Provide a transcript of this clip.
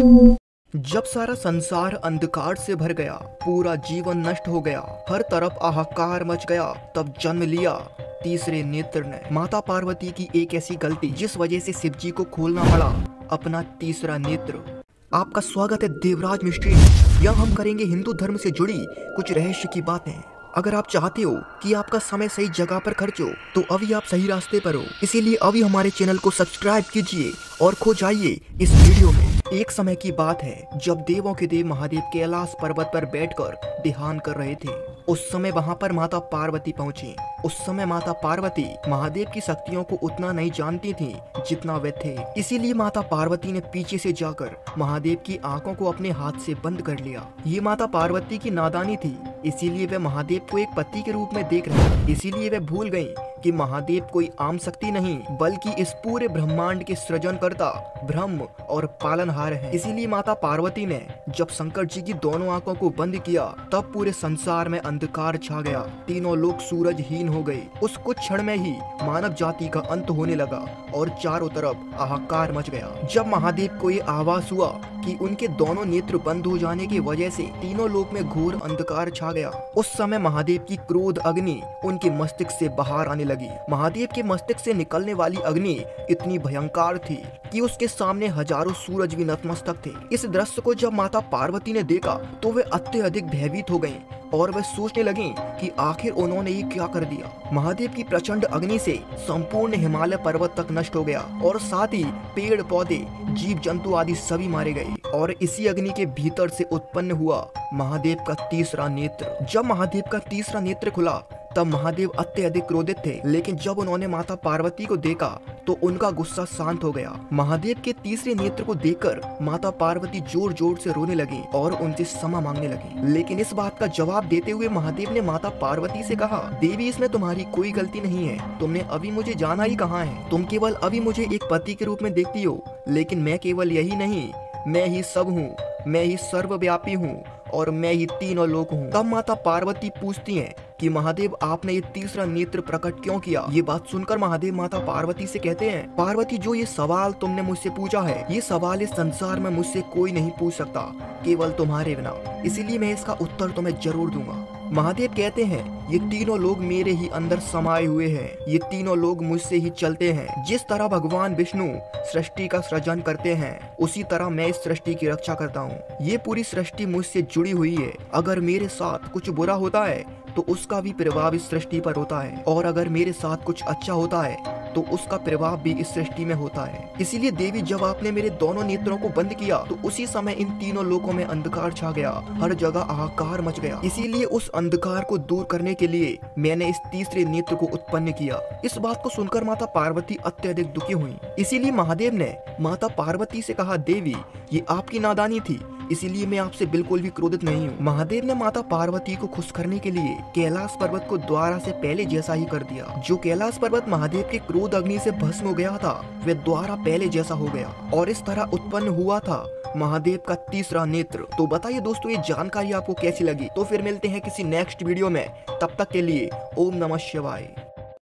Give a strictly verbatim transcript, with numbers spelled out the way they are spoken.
जब सारा संसार अंधकार से भर गया, पूरा जीवन नष्ट हो गया, हर तरफ हाहाकार मच गया, तब जन्म लिया तीसरे नेत्र ने। माता पार्वती की एक ऐसी गलती जिस वजह से शिव जी को खोलना पड़ा अपना तीसरा नेत्र। आपका स्वागत है देवराज मिस्ट्री। यहाँ हम करेंगे हिंदू धर्म से जुड़ी कुछ रहस्य की बातें। अगर आप चाहते हो कि आपका समय सही जगह पर खर्च हो तो अभी आप सही रास्ते पर हो। इसीलिए अभी हमारे चैनल को सब्सक्राइब कीजिए और खो जाइए इस वीडियो में। एक समय की बात है जब देवों के देव महादेव कैलाश पर्वत पर बैठकर ध्यान कर रहे थे। उस समय वहां पर माता पार्वती पहुंची। उस समय माता पार्वती महादेव की शक्तियों को उतना नहीं जानती थी जितना वे थे। इसीलिए माता पार्वती ने पीछे से जाकर महादेव की आंखों को अपने हाथ से बंद कर लिया। ये माता पार्वती की नादानी थी, इसीलिए वे महादेव को एक पति के रूप में देख रहे थे। इसीलिए वे भूल गयी कि महादेव कोई आम शक्ति नहीं बल्कि इस पूरे ब्रह्मांड के सृजनकर्ता, ब्रह्म और पालनहार हैं। इसीलिए माता पार्वती ने जब शंकर जी की दोनों आंखों को बंद किया तब पूरे संसार में अंधकार छा गया। तीनों लोग सूरजहीन हो गए। उस कुछ क्षण में ही मानव जाति का अंत होने लगा और चारों तरफ हाहाकार मच गया। जब महादेव को ये आभास हुआ कि उनके दोनों नेत्र बंद हो जाने की वजह से तीनों लोक में घोर अंधकार छा गया, उस समय महादेव की क्रोध अग्नि उनके मस्तिष्क से बाहर आने लगी। महादेव के मस्तिष्क से निकलने वाली अग्नि इतनी भयंकर थी कि उसके सामने हजारों सूरज भी नतमस्तक थे। इस दृश्य को जब माता पार्वती ने देखा तो वे अत्यधिक भयभीत हो गयीं और वे सोचने लगी कि आखिर उन्होंने ये क्या कर दिया। महादेव की प्रचंड अग्नि से संपूर्ण हिमालय पर्वत तक नष्ट हो गया और साथ ही पेड़ पौधे, जीव जंतु आदि सभी मारे गए। और इसी अग्नि के भीतर से उत्पन्न हुआ महादेव का तीसरा नेत्र। जब महादेव का तीसरा नेत्र खुला तब महादेव अत्यधिक क्रोधित थे, लेकिन जब उन्होंने माता पार्वती को देखा तो उनका गुस्सा शांत हो गया। महादेव के तीसरे नेत्र को देखकर माता पार्वती जोर जोर से रोने लगी और उनसे क्षमा मांगने लगी। लेकिन इस बात का जवाब देते हुए महादेव ने माता पार्वती से कहा, देवी इसमें तुम्हारी कोई गलती नहीं है। तुमने अभी मुझे जाना ही कहाँ है। तुम केवल अभी मुझे एक पति के रूप में देखती हो, लेकिन मैं केवल यही नहीं, मैं ही सब हूँ, मैं ही सर्वव्यापी हूँ और मैं ही तीनों लोक हूँ। तब माता पार्वती पूछती हैं कि महादेव आपने ये तीसरा नेत्र प्रकट क्यों किया। ये बात सुनकर महादेव माता पार्वती से कहते हैं, पार्वती जो ये सवाल तुमने मुझसे पूछा है, ये सवाल इस संसार में मुझसे कोई नहीं पूछ सकता, केवल तुम्हारे बिना। इसीलिए मैं इसका उत्तर तुम्हें जरूर दूंगा। महादेव कहते हैं, ये तीनों लोग मेरे ही अंदर समाये हुए हैं। ये तीनों लोग मुझसे ही चलते हैं। जिस तरह भगवान विष्णु सृष्टि का सृजन करते हैं, उसी तरह मैं इस सृष्टि की रक्षा करता हूँ। ये पूरी सृष्टि मुझसे जुड़ी हुई है। अगर मेरे साथ कुछ बुरा होता है तो उसका भी प्रभाव इस सृष्टि पर होता है, और अगर मेरे साथ कुछ अच्छा होता है तो उसका प्रभाव भी इस सृष्टि में होता है। इसीलिए देवी जब आपने मेरे दोनों नेत्रों को बंद किया तो उसी समय इन तीनों लोगों में अंधकार छा गया, हर जगह हाहाकार मच गया। इसीलिए उस अंधकार को दूर करने के लिए मैंने इस तीसरे नेत्र को उत्पन्न किया। इस बात को सुनकर माता पार्वती अत्यधिक दुखी हुई। इसीलिए महादेव ने माता पार्वती से कहा, देवी ये आपकी नादानी थी, इसीलिए मैं आपसे बिल्कुल भी क्रोधित नहीं हूँ। महादेव ने माता पार्वती को खुश करने के लिए कैलाश पर्वत को द्वारा से पहले जैसा ही कर दिया। जो कैलाश पर्वत महादेव के क्रोध अग्नि से भस्म हो गया था, वे द्वारा पहले जैसा हो गया और इस तरह उत्पन्न हुआ था महादेव का तीसरा नेत्र। तो बताइए दोस्तों, ये जानकारी आपको कैसी लगी। तो फिर मिलते हैं किसी नेक्स्ट वीडियो में, तब तक के लिए ओम नमः शिवाय।